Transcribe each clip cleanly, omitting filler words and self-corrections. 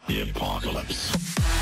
The apocalypse.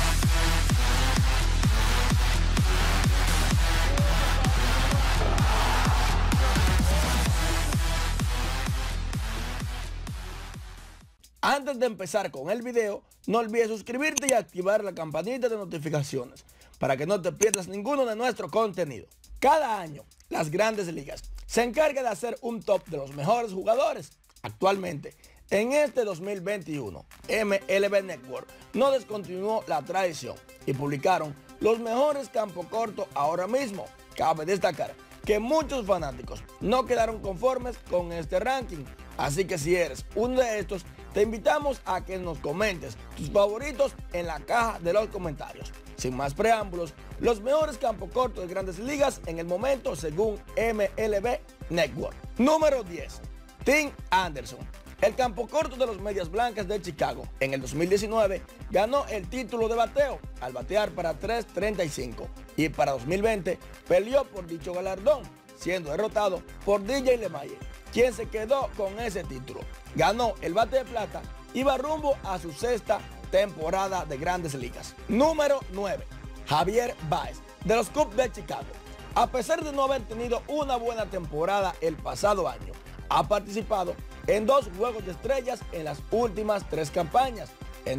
Antes de empezar con el video, no olvides suscribirte y activar la campanita de notificaciones para que no te pierdas ninguno de nuestro contenido. Cada año, las Grandes Ligas se encargan de hacer un top de los mejores jugadores. Actualmente, en este 2021, MLB Network no descontinuó la tradición y publicaron los mejores campo corto ahora mismo. Cabe destacar que muchos fanáticos no quedaron conformes con este ranking, así que si eres uno de estos, te invitamos a que nos comentes tus favoritos en la caja de los comentarios. Sin más preámbulos, los mejores campo corto de Grandes Ligas en el momento según MLB Network. Número 10. Tim Anderson. El campo corto de los Medias Blancas de Chicago en el 2019 ganó el título de bateo al batear para .335 y para 2020 peleó por dicho galardón, siendo derrotado por DJ LeMahieu, quien se quedó con ese título. Ganó el bate de plata y va rumbo a su sexta temporada de Grandes Ligas. Número 9. Javier Baez, de los Cubs de Chicago. A pesar de no haber tenido una buena temporada el pasado año, ha participado en 2 Juegos de Estrellas en las últimas 3 campañas. En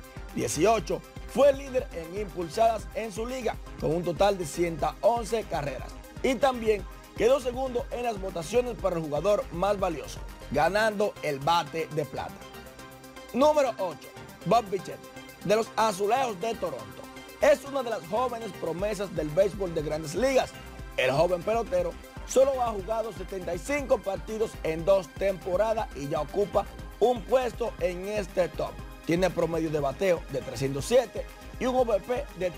2018 fue líder en impulsadas en su liga con un total de 111 carreras y también quedó segundo en las votaciones para el jugador más valioso, ganando el bate de plata. Número 8. Bob Bichette, de los Azulejos de Toronto. Es una de las jóvenes promesas del béisbol de Grandes Ligas. El joven pelotero solo ha jugado 75 partidos en 2 temporadas y ya ocupa un puesto en este top. Tiene promedio de bateo de 307 y un OVP de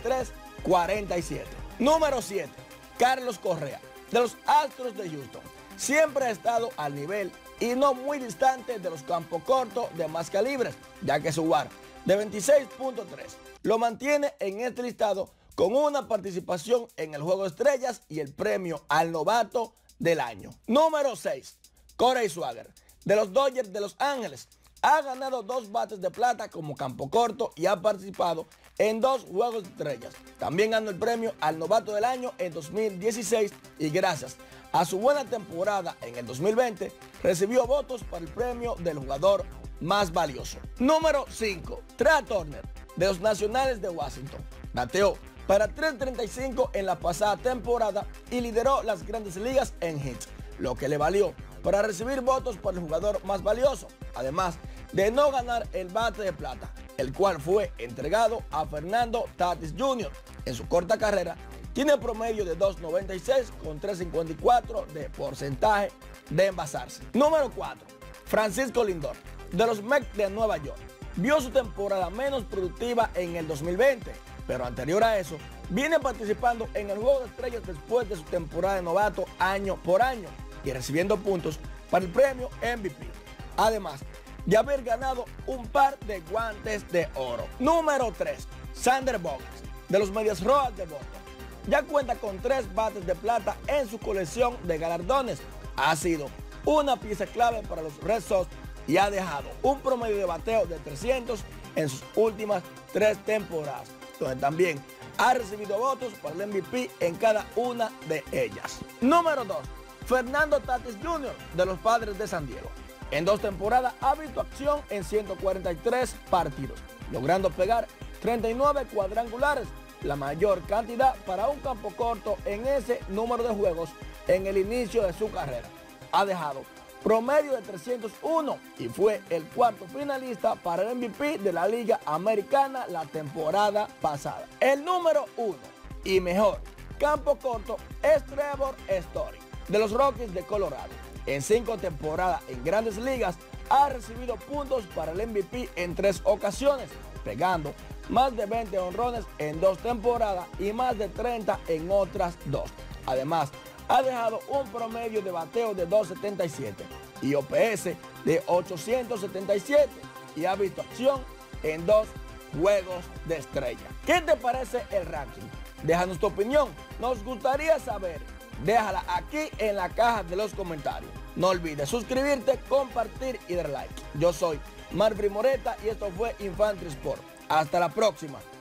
347. Número 7. Carlos Correa, de los Astros de Houston. Siempre ha estado al nivel y no muy distante de los campos cortos de más calibres, ya que su WAR de 26.3 lo mantiene en este listado con una participación en el Juego de Estrellas y el premio al novato del año. Número 6. Corey Seager, de los Dodgers de Los Ángeles. Ha ganado 2 bates de plata como campo corto y ha participado en 2 Juegos de Estrellas. También ganó el premio al novato del año en 2016 y gracias a su buena temporada en el 2020 recibió votos para el premio del jugador más valioso. Número 5. Trea Turner, de los Nacionales de Washington. Bateó para .335 en la pasada temporada y lideró las Grandes Ligas en hits, lo que le valió para recibir votos por el jugador más valioso, además de no ganar el bate de plata, el cual fue entregado a Fernando Tatis Jr. En su corta carrera, tiene promedio de 2.96 con 3.54 de porcentaje de envasarse. Número 4. Francisco Lindor, de los Mets de Nueva York. Vio su temporada menos productiva en el 2020, pero anterior a eso, viene participando en el Juego de Estrellas después de su temporada de novato año por año y recibiendo puntos para el premio MVP. Además de haber ganado un par de guantes de oro. Número 3. Xander Bogaerts, de los Medias Rojas de Boston. Ya cuenta con 3 bates de plata en su colección de galardones. Ha sido una pieza clave para los Red Sox y ha dejado un promedio de bateo de 300 en sus últimas 3 temporadas, donde también ha recibido votos para el MVP en cada una de ellas. Número 2. Fernando Tatis Jr., de los Padres de San Diego. En 2 temporadas ha visto acción en 143 partidos, logrando pegar 39 cuadrangulares, la mayor cantidad para un campo corto en ese número de juegos en el inicio de su carrera. Ha dejado promedio de 301 y fue el 4º finalista para el MVP de la Liga Americana la temporada pasada. El número 1 y mejor campo corto es Trevor Story, de los Rockies de Colorado. En 5 temporadas en Grandes Ligas ha recibido puntos para el MVP en 3 ocasiones, pegando más de 20 honrones en 2 temporadas y más de 30 en otras 2. Además, ha dejado un promedio de bateo de 2.77 y OPS de 877 y ha visto acción en 2 Juegos de Estrella. ¿Qué te parece el ranking? Déjanos tu opinión, nos gustaría saber. Déjala aquí en la caja de los comentarios. No olvides suscribirte, compartir y dar like. Yo soy Marfri Moreta y esto fue Infantry Sport. Hasta la próxima.